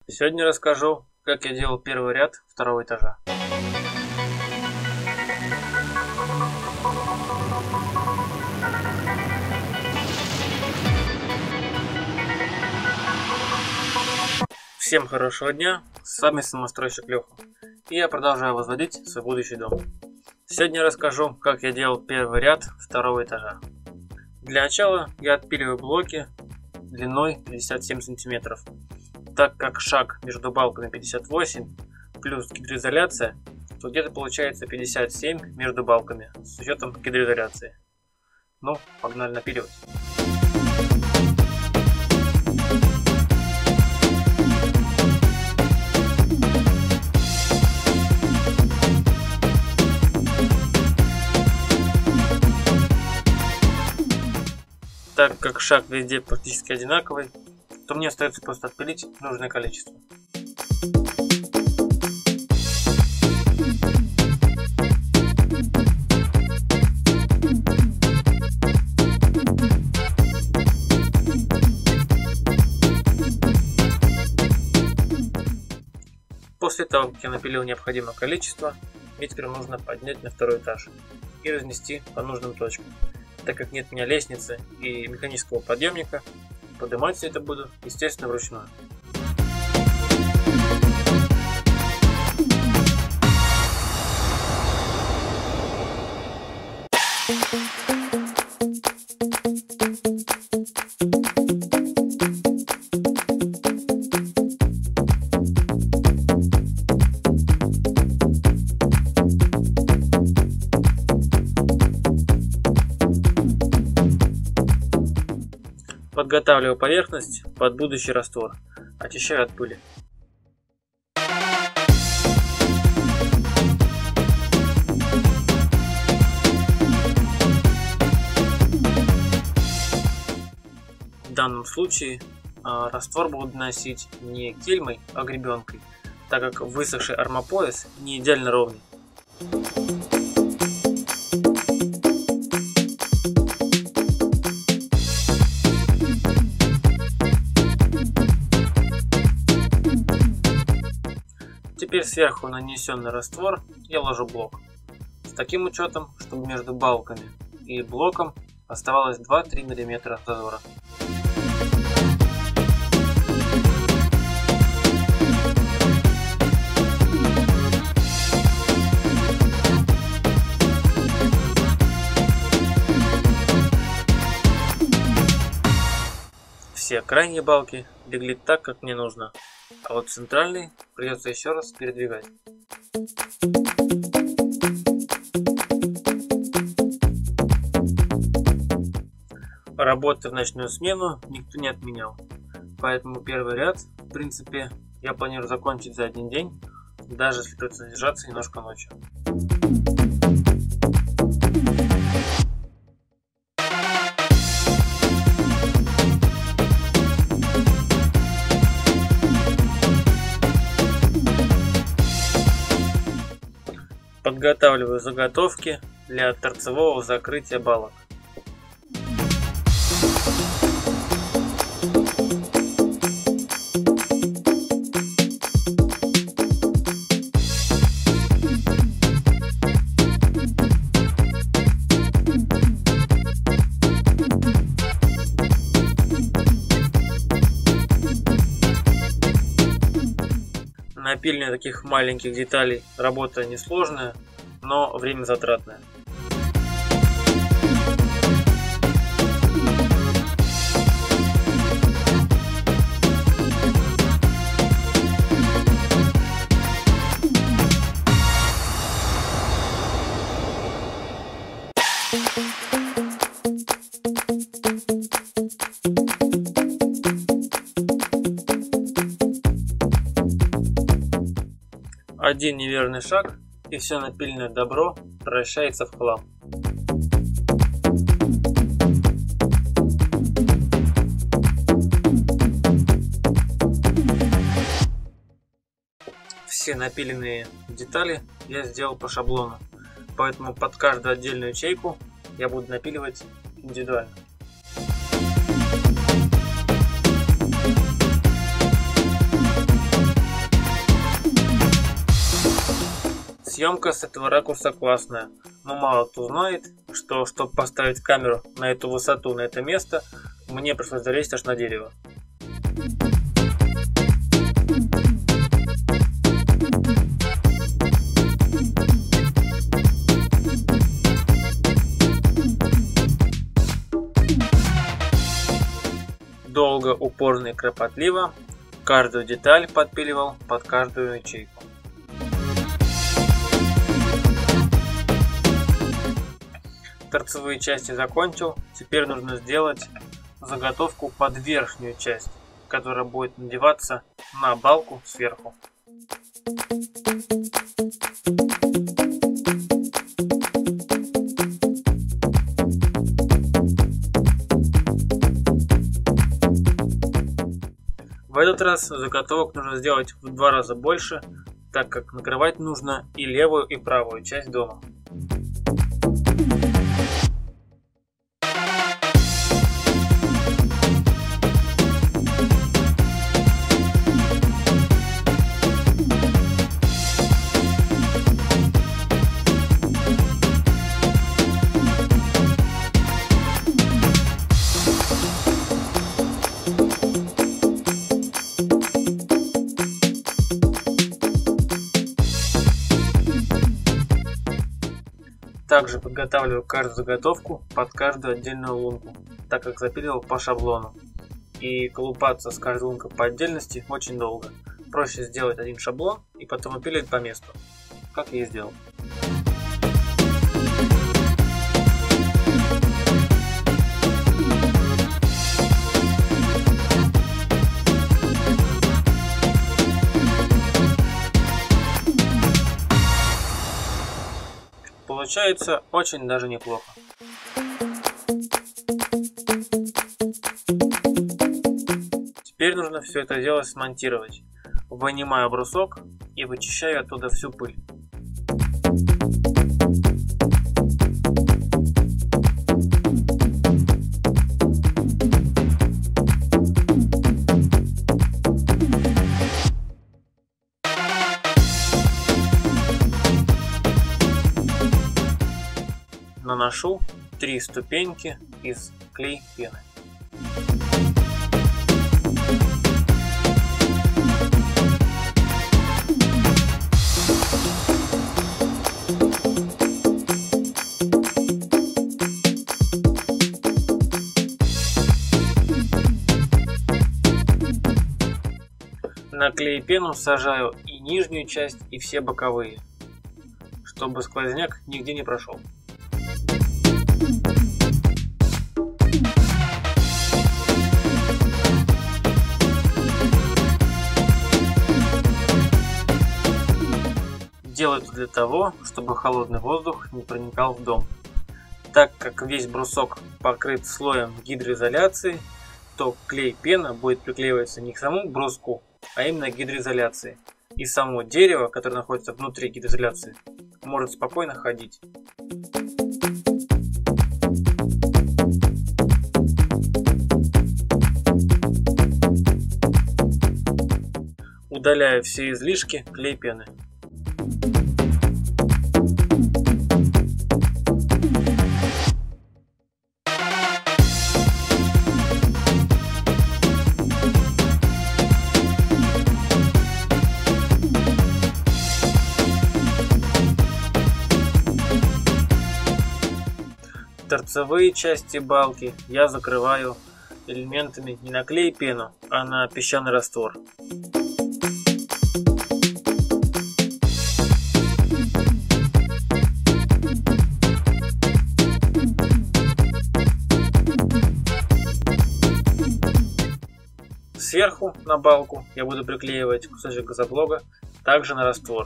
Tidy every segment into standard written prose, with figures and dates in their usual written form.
Сегодня расскажу, как я делал первый ряд второго этажа. Всем хорошего дня, с вами самостройщик Леха, и я продолжаю возводить свой будущий дом. Сегодня расскажу, как я делал первый ряд второго этажа. Для начала я отпиливаю блоки длиной 57 см. Так как шаг между балками 58 плюс гидроизоляция, то где-то получается 57 между балками с учетом гидроизоляции. Ну, погнали напиливать. Так как шаг везде практически одинаковый, то мне остается просто отпилить нужное количество. После того, как я напилил необходимое количество, мне теперь нужно поднять на второй этаж и разнести по нужным точкам. Так как нет у меня лестницы и механического подъемника, поднимать все это буду, естественно, вручную. Подготавливаю поверхность под будущий раствор, очищаю от пыли. В данном случае раствор буду наносить не кельмой, а гребенкой, так как высохший армопояс не идеально ровный. Теперь сверху нанесенный раствор я ложу блок, с таким учетом, чтобы между балками и блоком оставалось 2-3 мм зазора. Все крайние балки легли так, как мне нужно, а вот центральный придется еще раз передвигать. Работы в ночную смену никто не отменял, поэтому первый ряд, в принципе, я планирую закончить за один день, даже если придется задержаться немножко ночью. Подготавливаю заготовки для торцевого закрытия балок. Напильня таких маленьких деталей работа несложная, но время затратное. Один неверный шаг, и все напильное добро превращается в хлам. Все напиленные детали я сделал по шаблону, поэтому под каждую отдельную ячейку я буду напиливать индивидуально. Съемка с этого ракурса классная, но мало кто знает, что чтобы поставить камеру на эту высоту, на это место, мне пришлось залезть аж на дерево. Долго, упорно и кропотливо каждую деталь подпиливал под каждую ячейку. Торцевые части закончил, теперь нужно сделать заготовку под верхнюю часть, которая будет надеваться на балку сверху. В этот раз заготовок нужно сделать в 2 раза больше, так как накрывать нужно и левую, и правую часть дома. Также подготавливаю каждую заготовку под каждую отдельную лунку, так как запиливал по шаблону. И колупаться с каждой лункой по отдельности очень долго. Проще сделать один шаблон и потом выпиливать по месту, как я и сделал. Получается очень даже неплохо. Теперь нужно все это дело смонтировать. Вынимаю брусок и вычищаю оттуда всю пыль. Наношу 3 ступеньки из клей-пены. На клей-пену сажаю и нижнюю часть, и все боковые, чтобы сквозняк нигде не прошел. Делаю это для того, чтобы холодный воздух не проникал в дом. Так как весь брусок покрыт слоем гидроизоляции, то клей-пена будет приклеиваться не к самому бруску, а именно к гидроизоляции. И само дерево, которое находится внутри гидроизоляции, может спокойно ходить. Удаляю все излишки клей-пены. Торцевые части балки я закрываю элементами не на клей-пену, а на песчаный раствор. Сверху на балку я буду приклеивать кусочек газоблога, также на раствор.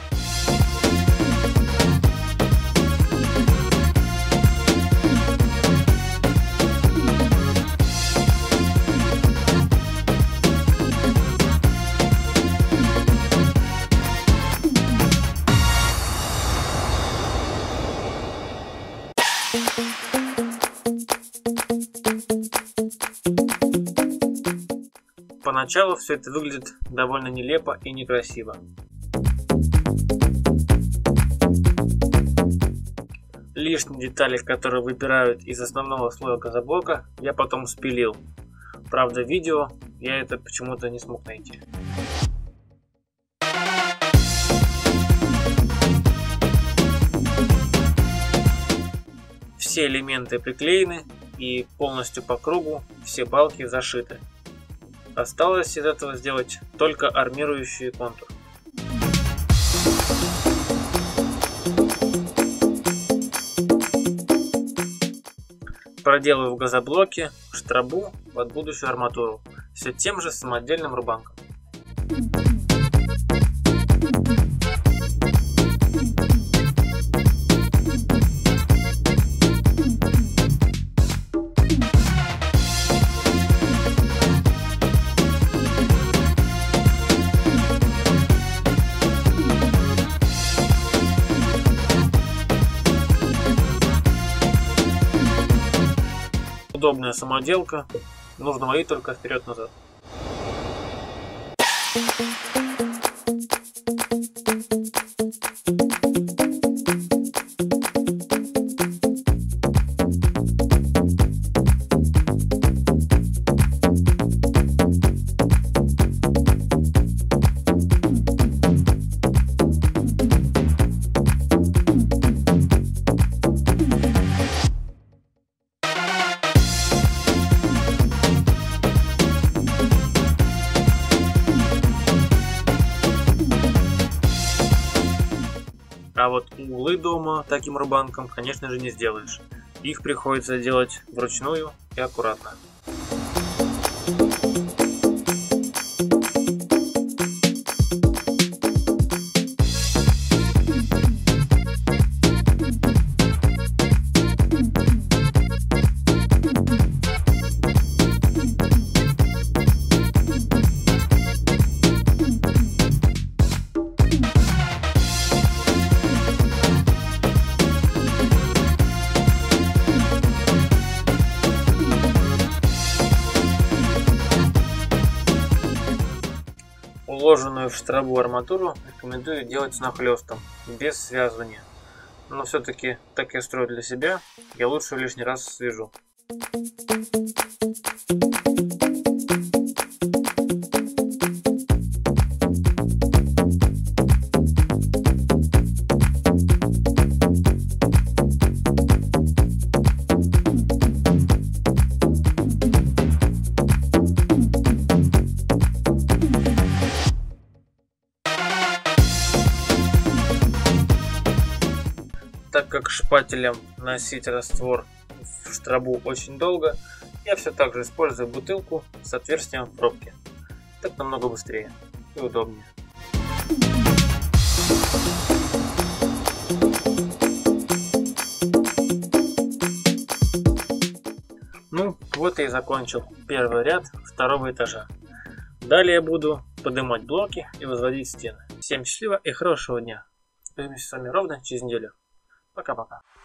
Поначалу все это выглядит довольно нелепо и некрасиво. Лишние детали, которые выбирают из основного слоя газоблока, я потом спилил. Правда, в видео я это почему-то не смог найти. Все элементы приклеены и полностью по кругу все балки зашиты. Осталось из этого сделать только армирующий контур. Проделаю в газоблоке штрабу под будущую арматуру все тем же самодельным рубанком. Удобная самоделка, нужно ловить только вперед-назад. А вот углы дома таким рубанком, конечно же, не сделаешь. Их приходится делать вручную и аккуратно. Уложенную в штрабу арматуру рекомендую делать с нахлестом, без связывания. Но все-таки, так я строю для себя, я лучше лишний раз свяжу. Так как шпателем носить раствор в штрабу очень долго, я все так же использую бутылку с отверстием в пробке. Так намного быстрее и удобнее. Ну, вот я и закончил первый ряд второго этажа. Далее я буду поднимать блоки и возводить стены. Всем счастливо и хорошего дня. Увидимся с вами ровно через неделю. Пока-пока.